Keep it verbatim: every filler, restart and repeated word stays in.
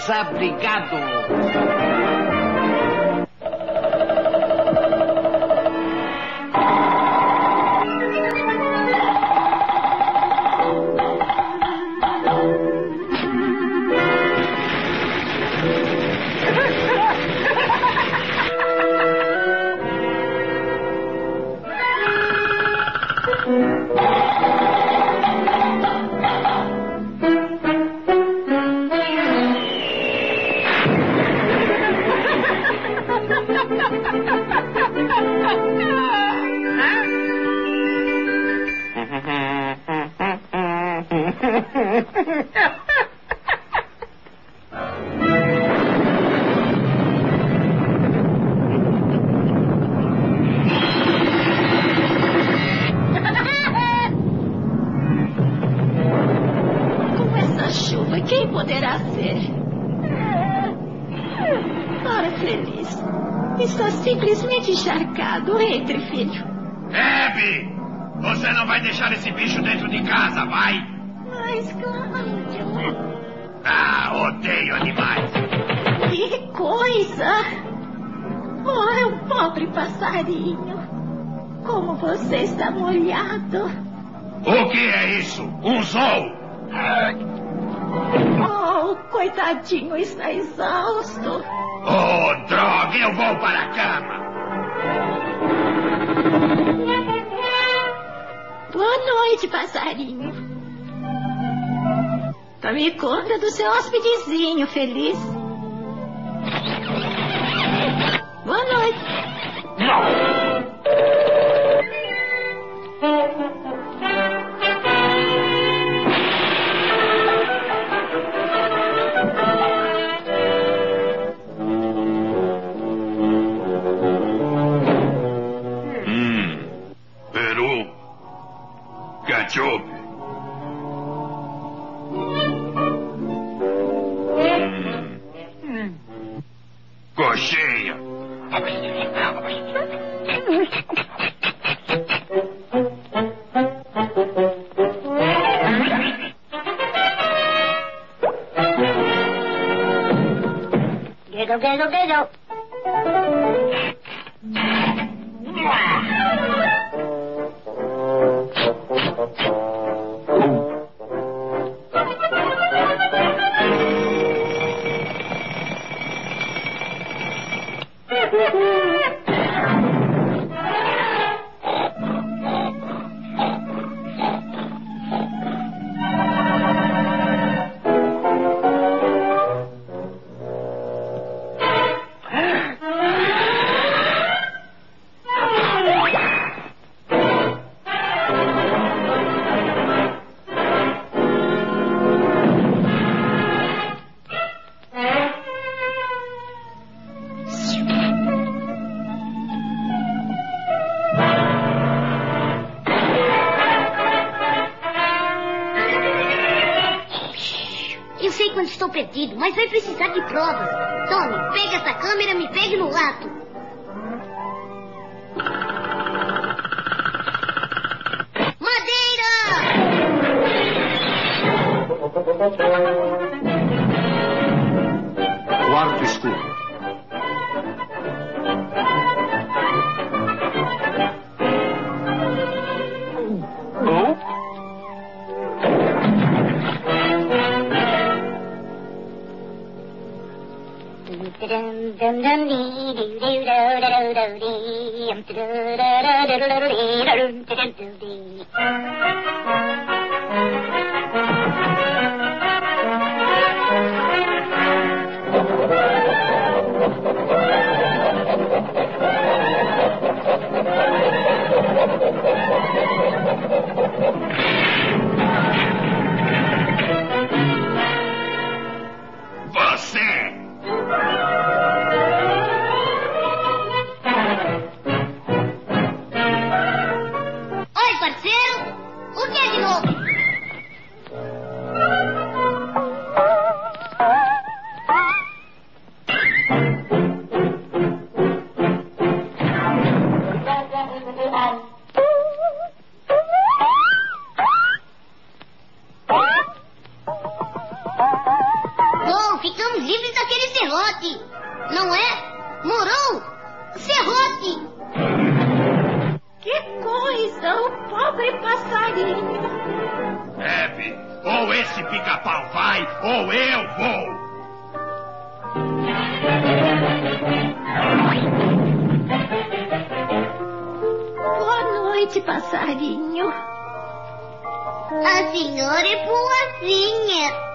desabrigado. Quem poderá ser? Ora, feliz. Está simplesmente encharcado. Entre, filho. Abby! Você não vai deixar esse bicho dentro de casa, vai? Mas, Cláudio... Ah, odeio animais. Que coisa! Oh, é um pobre passarinho. Como você está molhado. O que é isso? Um zoo? Oh, coitadinho, está exausto. Oh, droga, eu vou para a cama. Boa noite, passarinho. Tome conta do seu hóspedezinho, feliz. Boa noite. Não. Ketchup. Hum. Coxinha. Giggle, giggle, giggle. Perdido, mas vai precisar de provas. Tome, pega essa câmera e me pegue no ato. Madeira! Quarto escuro. Bom, ficamos livres daquele serrote. Não é? Morou? Serrote! Que coisa, o pobre passarinho. Hebe, ou esse Pica-Pau vai, ou eu vou. Boa noite, passarinho. A senhora é boazinha.